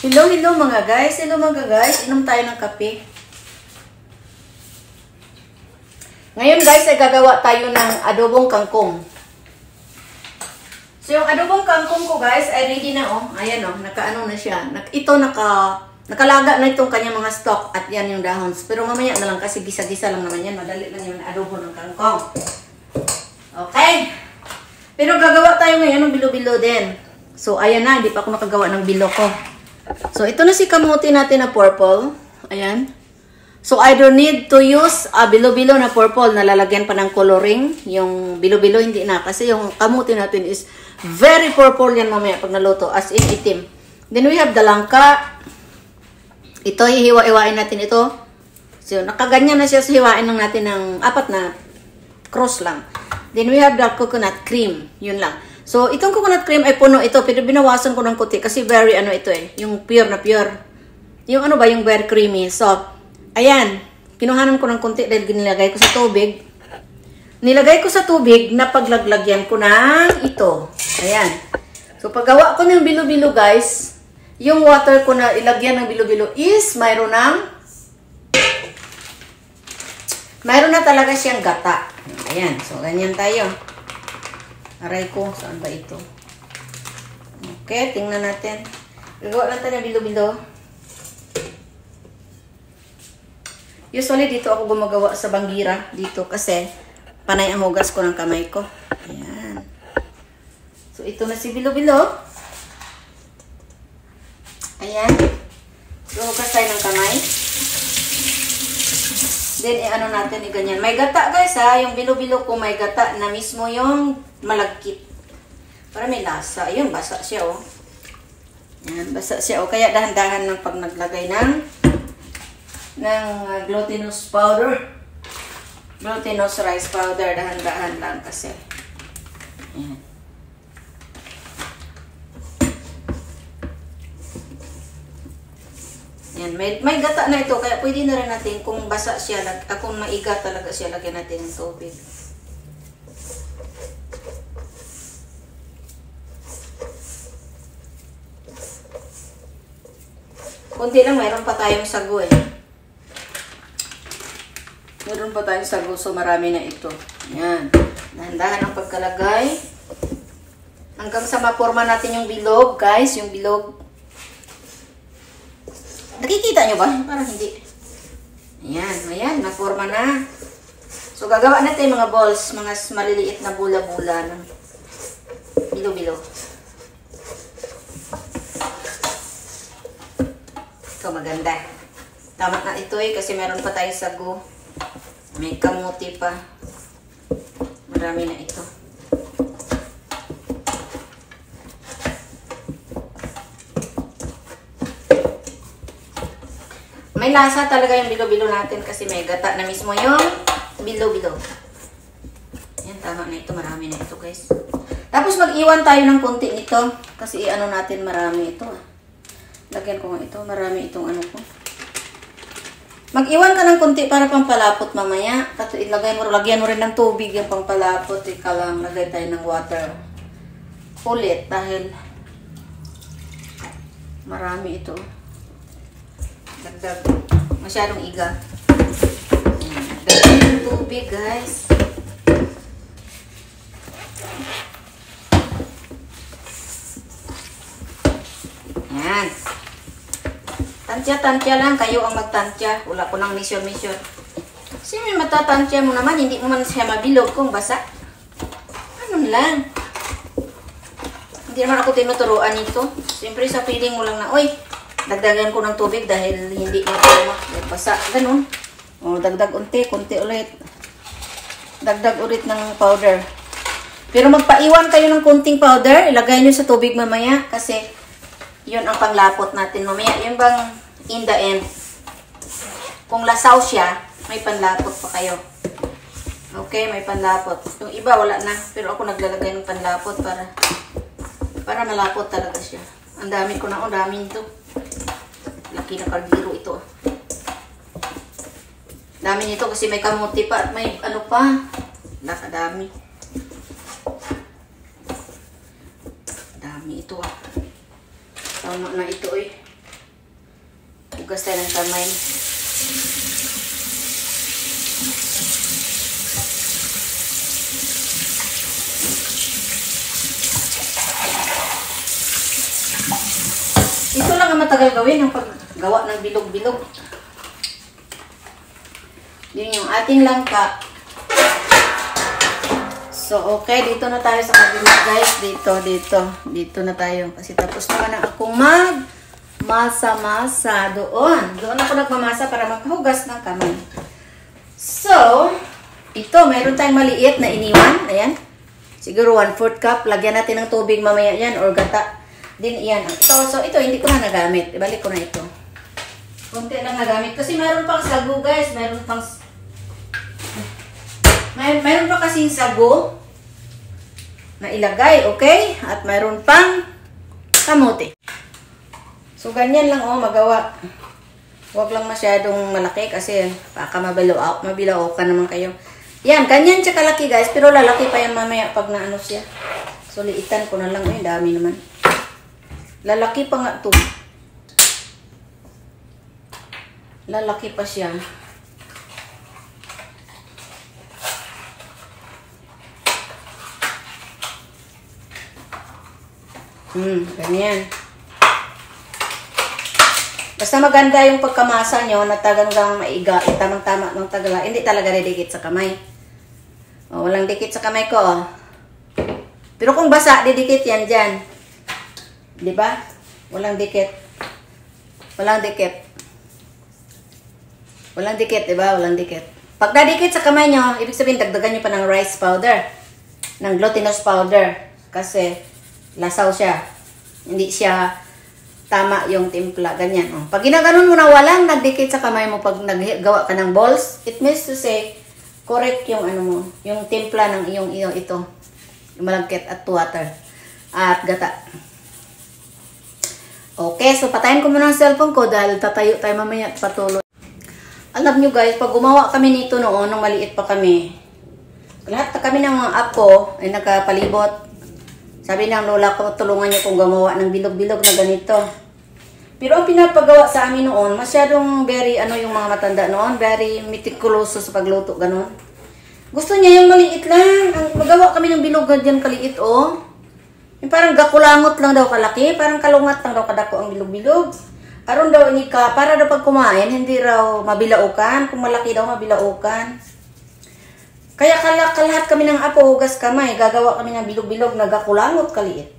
Hello, hello mga guys. Hello mga guys. Inom tayo ng kape. Ngayon guys, ay gagawa tayo ng adobong kangkong. So yung adobong kangkong ko guys, ay ready na oh. Ayan oh, nakaano na siya. Nakalaga na itong kanyang mga stock at yan yung dahon. Pero mamaya na lang kasi gisa-gisa lang naman yan. Madali lang yung adobo ng kangkong. Okay. Pero gagawa tayo ngayon ng bilo-bilo din. So ayan na, hindi pa ako nakagawa ng bilo ko. So ito na si kamuti natin na purple. Ayan. So, I don't need to use bilo-bilo na purple na lalagyan pa ng coloring. Yung bilo-bilo hindi na. Kasi yung kamuti natin is very purple yan mamaya pag naluto. As in itim. Then we have the langka. Ito, hihiwa-iwain natin ito. So, nakaganyan na siya. So, hiwain lang natin ng 4 na cross lang. Then we have the coconut cream. Yun lang. So, itong coconut cream ay puno ito. Pero binawasan ko ng kuti kasi very ano ito eh. Yung pure na pure. Yung ano ba, yung very creamy. So, ayan, kinuhanan ko ng konti dahil nilagay ko sa tubig. Nilagay ko sa tubig na paglaglagyan ko ng ito. Ayan. So, paggawa ko ng bilo-bilo guys, yung water ko na ilagyan ng bilo-bilo is mayroon na talaga siyang gata. Ayan. So, ganyan tayo. Aray ko, saan ba ito? Okay, tingnan natin. Gagawa lang tayo ng bilo-bilo. Usually, dito ako gumagawa sa banggira. Dito kasi, panay ang hugas ko ng kamay ko. Ayan. So, ito na si bilo-bilo. Ayan. So, hugas tayo ng kamay. Then, ano natin, ganyan. May gata, guys, ha. Yung bilo-bilo ko, may gata na mismo yung malagkit. Para may lasa. Ayun, basa siya, oh. Ayan, basa siya, oh. Kaya dahan-dahan lang pag naglagay ng glutinous powder, glutinous rice powder, dahan-dahan lang kasi. Ayan. Ayan, may gata na ito, kaya pwede na rin natin kung basa siya, kung maiga talaga siya, lagyan natin ng tubig. Kunti lang, mayroon pa tayong sago eh. Meron pa tayong sago, so marami na ito. Ayan. Dahan-dahan ang pagkalagay. Hanggang sa maporma natin yung bilog, guys. Yung bilog. Nakikita nyo ba? Parang hindi. Ayan. Ayan. Naporma na. So, gagawa natin mga balls. Mga maliliit na bula-bula ng bilo-bilo. Ito maganda. Tama na ito eh, kasi meron pa tayong sago. May kamuti pa. Marami na ito. May lasa talaga yung bilo-bilo natin kasi may gata na mismo yung bilo-bilo. Yan, tama na ito. Marami na ito, guys. Tapos mag-iwan tayo ng konti nito kasi ano natin marami ito. Lagyan ko nga ito. Marami itong ano ko. Mag-iwan ka ng konti para pampalapot mamaya. Lagyan mo rin ng tubig yung pampalapot. Ika lang, lagay tayo ng water. Ulit dahil marami ito. Dagdag. Masyadong iga. Dagdag ng tubig, guys. Yan. Tansya-tansya lang. Kayo ang magtansya. Wala ko nang mission-mission. Kasi may matatansya mo naman. Hindi mo man siya mabilog kung basa. Ano lang. Hindi naman ako tinuturuan ito. Siyempre sa feeling mo lang na, oy, dagdagan ko ng tubig dahil hindi na basa. Ganun. O, dagdag unti. Kunti ulit. Dagdag ulit ng powder. Pero magpaiwan kayo ng kunting powder. Ilagay nyo sa tubig mamaya. Kasi yun ang panglapot natin mamaya. Yun bang in the end, kung lasaw siya, may panlapot pa kayo. Okay, may panlapot. Yung iba wala na, pero ako naglalagay ng panlapot para malapot talaga siya. Ang dami ko na, ang dami nito. Laki na kaldero ito. Dami nito kasi may kamuti pa at may ano pa. Nakadami. Dami ito ah. Tama na ito eh. Hugas tayo ng kamay. Ito lang ang matagal gawin, yung paggawa ng bilog-bilog. Yun yung ating langka. So, okay. Dito na tayo sa kabila, guys. Dito na tayo. Kasi tapos naman na akong masa-masa doon. Doon ako nagmamasa para maghugas ng kamay. So, ito. Mayroon tayong maliit na iniwan. Ayan. Siguro 1/4 cup. Lagyan natin ng tubig mamaya yan or gata. Din iyan. So, ito, hindi ko na nagamit. Ibalik ko na ito. Kunti lang nagamit. Kasi mayroon pang sago, guys. Mayroon pa kasing sago na ilagay, okay? At mayroon pang kamote. So, ganyan lang, magawa. Huwag lang masyadong malaki kasi baka mabilao ka naman kayo. Yan, ganyan siya kalaki, guys. Pero lalaki pa yan mamaya pag naano siya. So, liitan ko na lang. Ay, dami naman. Lalaki pa nga ito. Lalaki pa siya. Ganyan. Basta maganda yung pagkamasa nyo na talagang maiga, tamang-tama ng tagala. Hindi talaga didikit sa kamay. Walang dikit sa kamay ko. Pero kung basa, didikit yan dyan. Diba? Walang dikit. Walang dikit. Walang dikit, diba? Walang dikit. Pag nadikit sa kamay nyo, ibig sabihin, dagdagan nyo pa ng rice powder. Ng glutinous powder. Kasi, lasaw siya. Hindi siya tama yung timpla. Ganyan. Pag ginaganon mo na walang nagdikit sa kamay mo pag naggawa ka ng balls, it means to say, correct yung ano mo, yung timpla ng iyong ito. Yung malagkit at water. At gata. Okay, so patayin ko muna ang cellphone ko dahil tatayo tayo mamaya at patuloy. Alam nyo guys, pag gumawa kami nito noon, nung maliit pa kami, lahat na kami ng mga apo ay nagkapalibot. Sabi ng lola ko, tulungan niyo kung gumawa ng bilog-bilog na ganito. Pero ang pinapagawa sa amin noon, masyadong very, yung mga matanda noon, very meticulous sa pagluto, ganon. Gusto niya yung maliit lang. Magawa kami ng bilog dyan kaliit, Yung parang gakulangot lang daw kalaki, parang kalungat lang daw kadako ang bilog-bilog. Aron daw inika, para daw pag kumain, hindi raw mabilaukan. Kung malaki daw, mabilaukan. Kaya kalahat kami ng apo, hugas kamay, gagawa kami ng bilog-bilog na gakulangot kaliit.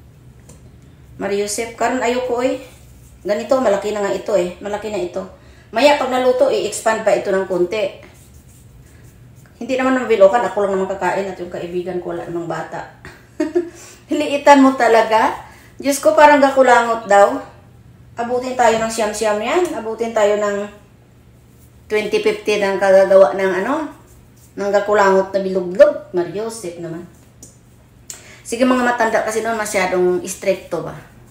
Mariusep, karon ayoko ganito, malaki na nga ito malaki na ito. Maya pag naluto, i-expand pa ito ng konti. Hindi naman mabilokan, ako lang naman kakain at yung kaibigan ko wala namang bata. Hiliitan mo talaga. Diyos ko, parang gakulangot daw. Abutin tayo ng siyam-siyam yan. Abutin tayo ng 2050 ng kagagawa ng ng gakulangot na bilog-bilog. Mariusep naman. Sige mga matanda kasi noon masyadong stricto ba.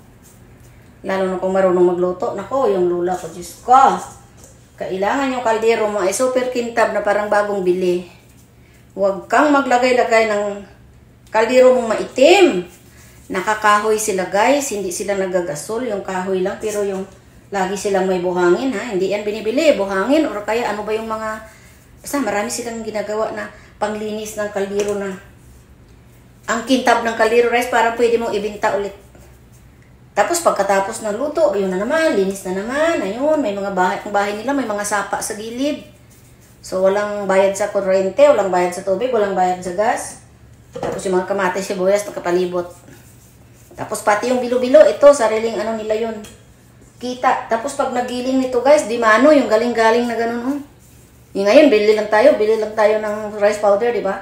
Lalo na kung marunong magluto. Nako, yung lula ko, Diyos ko. Kailangan yung kaldero mo ay super kintab na parang bagong bili. Huwag kang maglagay-lagay ng kaldero mong maitim. Nakakahoy sila guys. Hindi sila nagagasol. Yung kahoy lang. Pero yung lagi silang may buhangin Hindi yan binibili. Buhangin. Or kaya ano ba yung mga... Basta marami silang ginagawa na panglinis ng kaldero na. Ang kintab ng kaldero rice parang pwede mong ibinta ulit. Tapos pagkatapos ng luto, yun na naman. Linis na naman. Ayun. May mga bahay nila. May mga sapa sa gilid. So walang bayad sa kuryente. Walang bayad sa tubig. Walang bayad sa gas. Tapos yung mga kamatis, sibuyas, nakapalibot. Tapos pati yung bilo-bilo, ito, sariling nila yun. Kita. Tapos pag nagiling nito guys, di mano, yung galing-galing na ganun. Yung ngayon, bili lang tayo ng rice powder, di ba?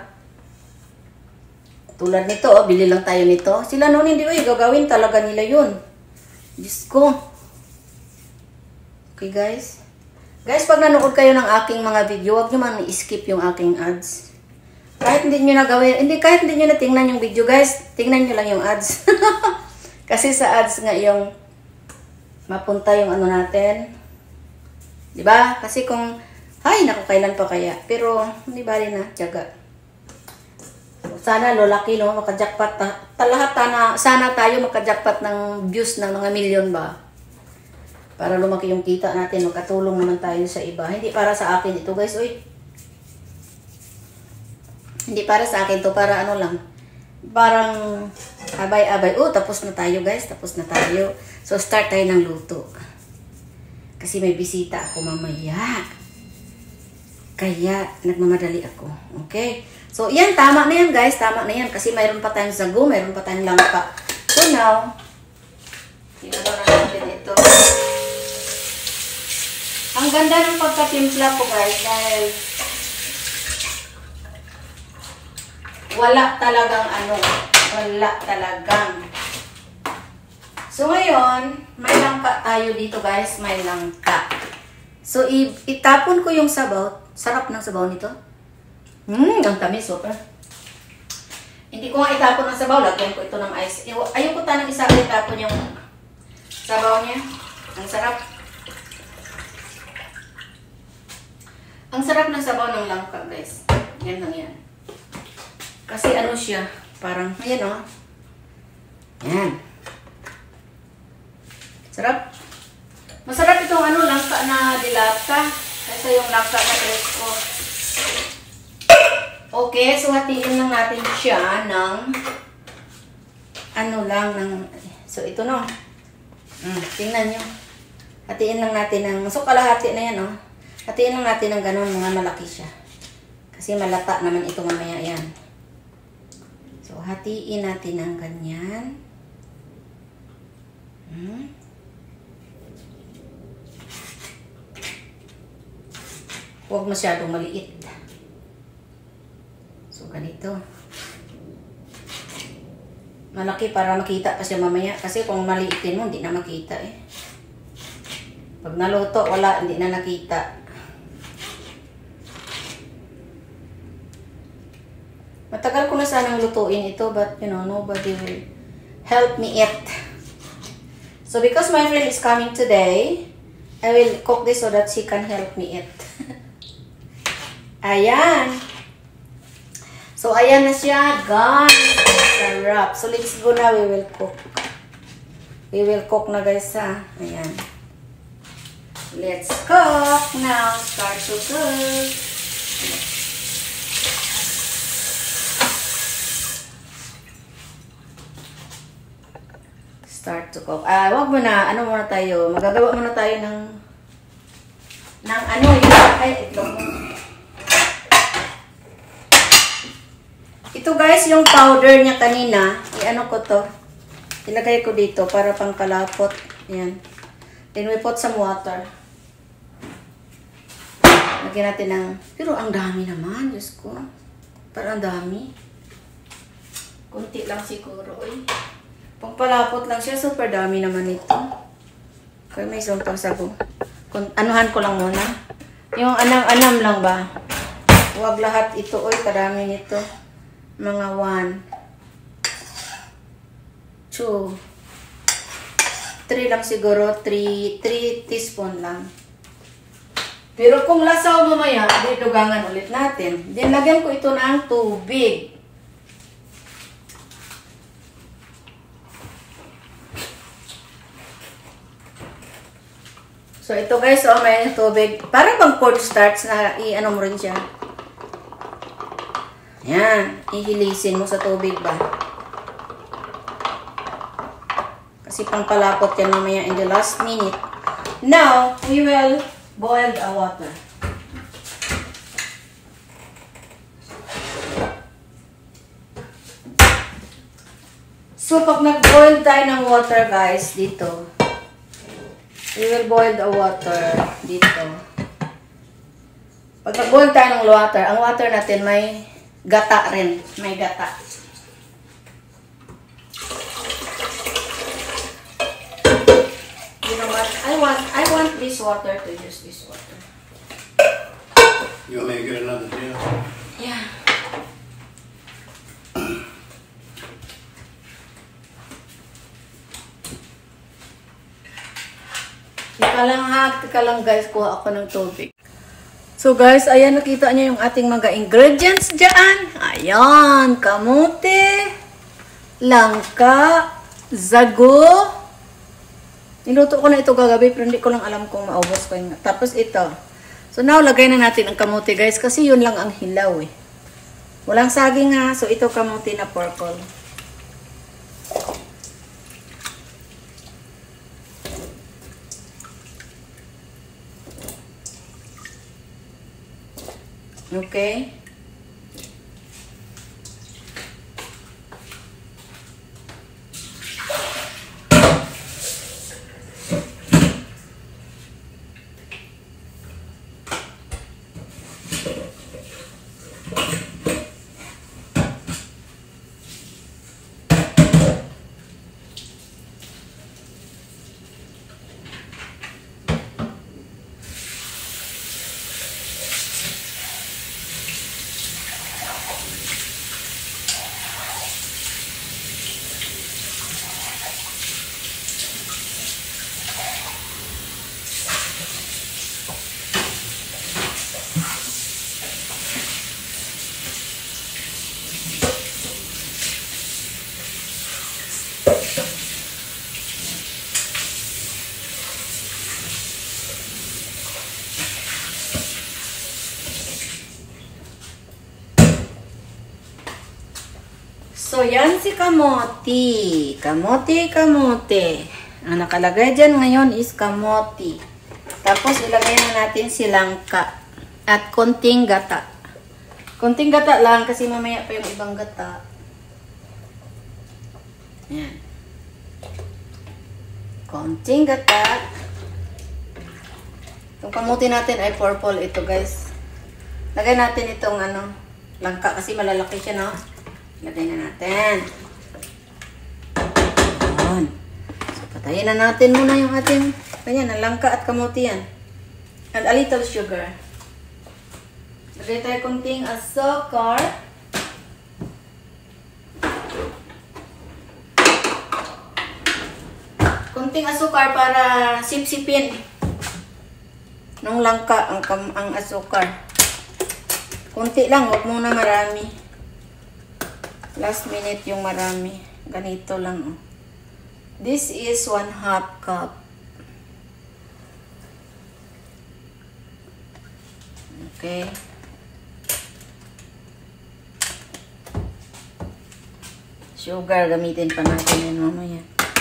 Tulad nito, bili lang tayo nito. Sila noon hindi, gagawin talaga nila yun. Diyos ko. Okay guys. Guys, pag nanood kayo ng aking mga video, huwag nyo man i-skip yung aking ads. Kahit hindi nyo na gawin, kahit hindi nyo na tingnan yung video guys, tingnan nyo lang yung ads. Kasi sa ads nga yung mapunta yung natin. Diba? Kasi kung, naku, kailan pa kaya? Pero, hindi bali na, tiyaga. Sana lolaki, makajackpot. Sana tayo makajackpot ng views ng mga milyon ba? Para lumaki yung kita natin, makatulong naman tayo sa iba. Hindi para sa akin ito guys, uy. Hindi para sa akin to, para ano lang. Parang abay-abay. Oh, tapos na tayo guys, tapos na tayo. So start tayo ng luto. Kasi may bisita ako mamaya. Kaya nagmamadali ako. Okay? So yan, tama na yan guys, tama na yan. Kasi mayroon pa tayong sago, mayroon pa tayong langka. So now, tingnan na natin ito. Ang ganda ng pagkatimpla ko guys dahil wala talagang ano, wala talagang. So ngayon, may langka tayo dito guys, may langka. So itapon ko yung sabaw. Sarap ng sabaw nito. Ang tamis, super. Hindi ko nga itapon ng sabaw, lagyan ko ito ng ice. Ayoko tanang isa itapon yung sabaw niya. Ang sarap. Ang sarap ng sabaw ng langka, guys. Yan lang yan. Kasi ano siya, parang, ayan o. Yan. Sarap. Masarap itong ano, langka na dilata. Kasi yung langka na presko. Okay, so hatiin lang natin siya ng ano lang, ng, so ito no. Tingnan nyo. Hatiin lang natin ng, so kalahati na yan o. Hatiin lang natin ng ganun, mga malaki siya. Kasi malata naman ito mamaya yan. So, hatiin natin ng ganyan. Huwag masyadong maliit. So, ganito. Malaki para makita pa siya mamaya. Kasi kung maliitin mo, hindi na makita eh. Pag naluto, wala, hindi na nakita. Matagal ko na sanang lutuin ito, but you know, nobody will help me eat. So because my friend is coming today, I will cook this so that she can help me eat. Ayan. So ayan na siya, guys. Sarap. So let's go na, we will cook. We will cook na guys ha. Ayan. Let's cook now. Start to cook. Start to cook. Wag mo na, ano muna tayo, magagawa muna tayo ng ano, yung, ito. Ito guys, yung powder niya kanina, i-ano ko to, ilagay ko dito para pang kalapot. Ayan. Then we put some water. Lagyan natin ng, pero ang dami naman, Diyos ko. Parang ang dami. Kunti lang siguro, eh. Pangpalapot lang siya, super dami naman ito. Kaya may sumpang sabo. Anuhan ko lang muna. Yung anam-anam lang ba? Huwag lahat ito. Uy, kadami nito. Mga 1, 2, 3 lang siguro. 3 teaspoon lang. Pero kung lasaw mamaya, dugangan ulit natin. Then, lagyan ko ito ng tubig. So, ito guys, may tubig. Parang pang cornstarch na i-ano mo rin siya. Yan. Ihilisin mo sa tubig ba? Kasi pang palapot yan mamaya in the last minute. Now, we will boil the water. So, pag nag-boil tayo ng water guys, dito. We will boil the water dito. Pag nag-boil tayo ng water, ang water natin may gata rin. May gata. You know what? I want this water to use this water. You want me to get another deal? Yeah. Teka lang guys, kuha ako ng tubig. So guys, ayan, nakita niyo yung ating mga ingredients dyan. Ayan, kamote, langka, zago, Niluto ko na ito kagabi pero hindi ko lang alam kung maubos ko yung... Tapos ito. So now, lagay na natin ang kamote guys kasi yun lang ang hilaw eh. Walang saging ha. So ito kamote na purple. Okay. So, yan si kamote. Kamote. Ang nakalagay dyan ngayon is kamote. Tapos, ilagay na natin si langka. At konting gata. Konting gata lang kasi mamaya pa yung ibang gata. Yan. Konting gata. Itong kamote natin ay purple ito, guys. Lagay natin itong langka kasi malalaki siya, no? Lagay na natin. Ayan. So, patayin na natin muna yung ating langka at kamote yan. And a little sugar. Lagay tayo kunting asukar. Kunting asukar para sipsipin nung langka ang asukar. Kunti lang, huwag muna marami. Last minute yung marami. Ganito lang. Oh. This is 1/2 cup. Okay. Sugar, gamitin pa natin yan mamaya.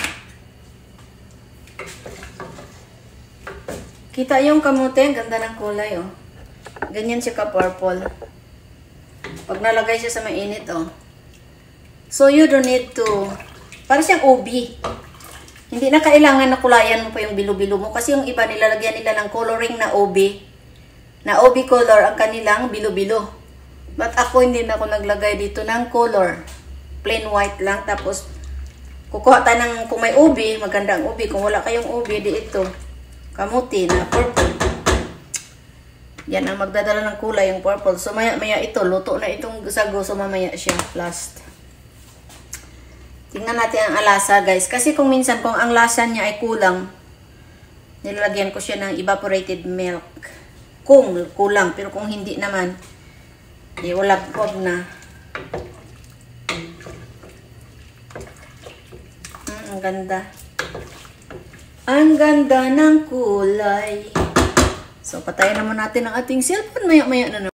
Kita yung kamote, ang ganda ng kulay, oh. Ganyan siya ka-purple. Pag nalagay siya sa mainit, oh. So, you don't need to... Para siyang ubi. Hindi na kailangan na kulayan mo pa yung bilo-bilo mo. Kasi yung iba nilalagyan nila ng coloring na ubi. Na ubi color ang kanilang bilo-bilo. But ako hindi na ako naglagay dito ng color. Plain white lang. Tapos, kukuha tayo ng... Kung may ubi, maganda ang ubi. Kung wala kayong ubi, di ito. Kamuti na purple. Yan ang magdadala ng kulay, yung purple. So, maya ito. Luto na itong sago. So, mamaya siya last. Tingnan natin ang alasa, guys. Kasi kung minsan, kung ang lasa niya ay kulang, nilalagyan ko siya ng evaporated milk. Kung kulang. Pero kung hindi naman, wag na. Ang ganda. Ang ganda ng kulay. So, patayin naman natin ang ating cellphone. Maya-maya na naman.